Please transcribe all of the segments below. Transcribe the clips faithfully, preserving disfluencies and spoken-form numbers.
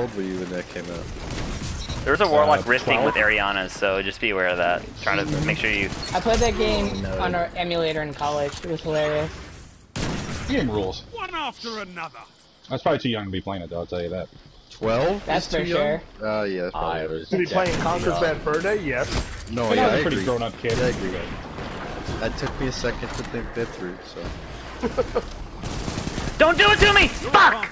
old were you when that came out? There was a Warlock Uh, rifting twelve? with Ariana, so just be aware of that. Trying to make sure you... I played that game No. on our emulator in college. It was hilarious. Game rules. One after another. I was probably too young to be playing it, though, I'll tell you that. twelve? That's Is too for young? sure. Oh, uh, yeah. That's probably I right. was To be playing Conker's young. Bad Fur Day? Yes. No, But yeah, I was I a pretty agree. grown-up kid. Yeah, I agree. That took me a second to think that through, so. Don't do it to me! Fuck!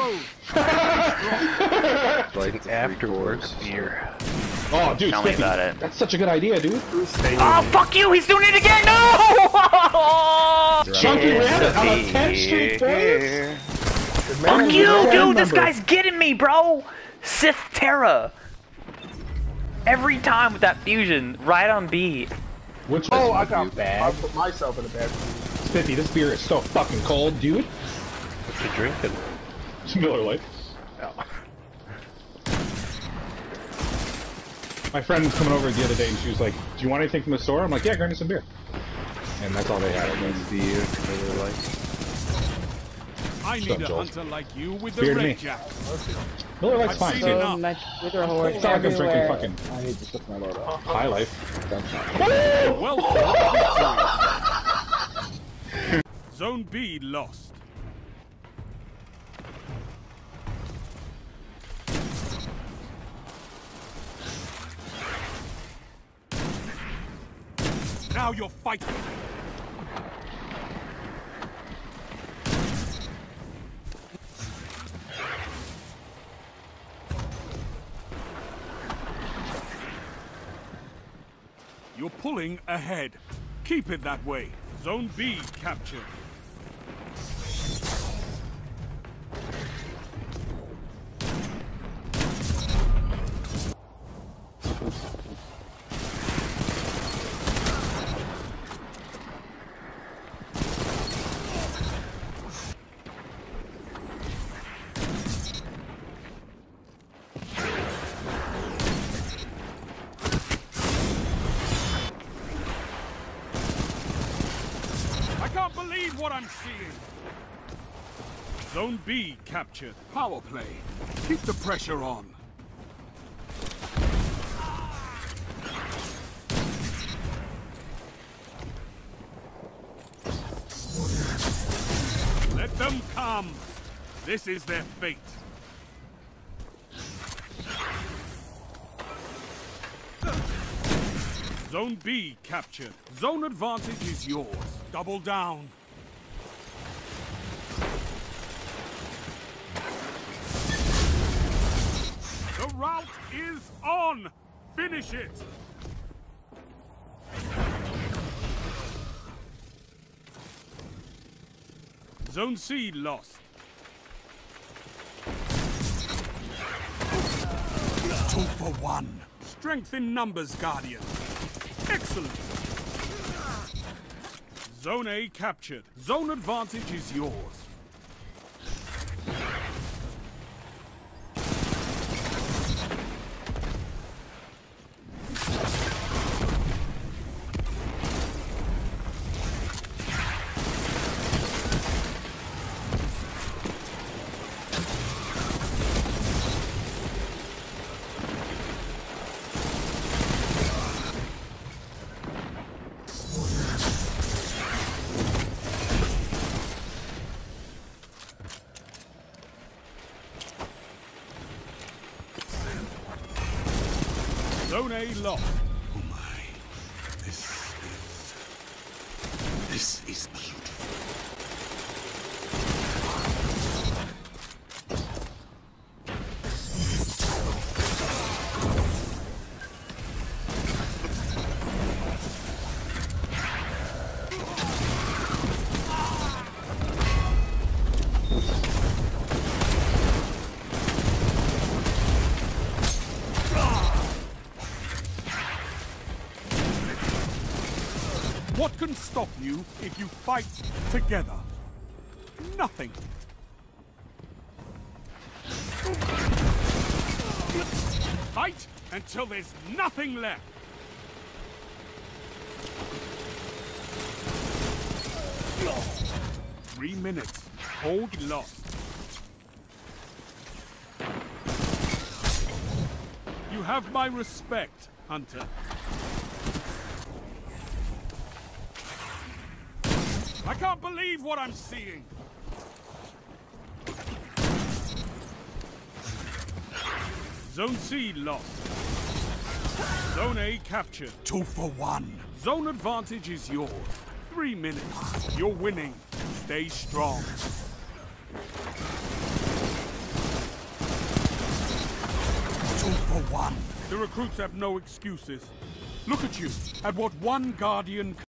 Like Afterwards, beer. Oh, dude, Tell me Spiffy, about it. that's such a good idea, dude. Oh, fuck you! He's doing it again! No! Chunky It's Rabbit on a the ten street player? year. Man, Fuck you you, don't dude! This remember. guy's getting me, bro! Sith Terra! Every time with that fusion, right on B. Which Oh, one? I got bad. I put myself in a bad position. Spiffy, this beer is so fucking cold, dude. What you drinking? It's Miller Lite. My friend was coming over the other day and she was like, do you want anything from the store? I'm like, yeah, grab me some beer. And that's all they had. I mean, beer, Miller Lite. I need Stop, a Joel. hunter like you with the Beer to me. red jack. Miller Lite's I've fine, seen too. enough. So much with our horse It's not like I'm drinking everywhere. fucking I need to slip my load up. High Life. Well fought victory. Zone B lost. Now you're fighting. You're pulling ahead. Keep it that way. Zone B captured. I can't believe what I'm seeing. Zone B captured. Power play. Keep the pressure on. Let them come. This is their fate. Zone B captured. Zone advantage is yours. Double down. The route is on. Finish it. Zone C lost. Two for one. Strength in numbers, Guardian. Excellent. Zone A captured. Zone advantage is yours. Zone A lost. Oh my. This is... This is beautiful. What can stop you if you fight together? Nothing. Fight until there's nothing left. Three minutes. Hold lost. You have my respect, Hunter. I can't believe what I'm seeing. Zone C lost. Zone A captured. Two for one. Zone advantage is yours. Three minutes. You're winning. Stay strong. Two for one. The recruits have no excuses. Look at you, at what one Guardian